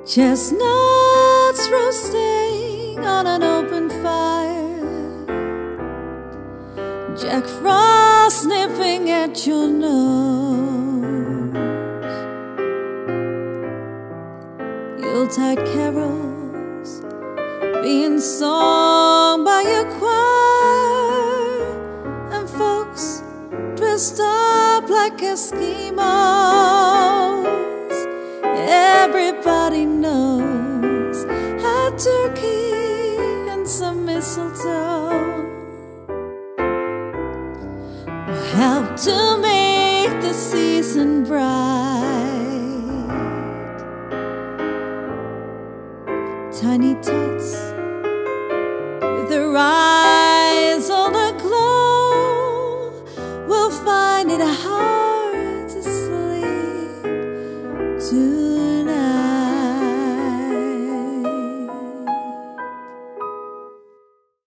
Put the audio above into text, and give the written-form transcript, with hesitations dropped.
Chestnuts roasting on an open fire, Jack Frost nipping at your nose, Yuletide carols being sung by your choir, and folks dressed up like Eskimos. Everybody knows a turkey and some mistletoe will help to make the season bright. Tiny tots with their eyes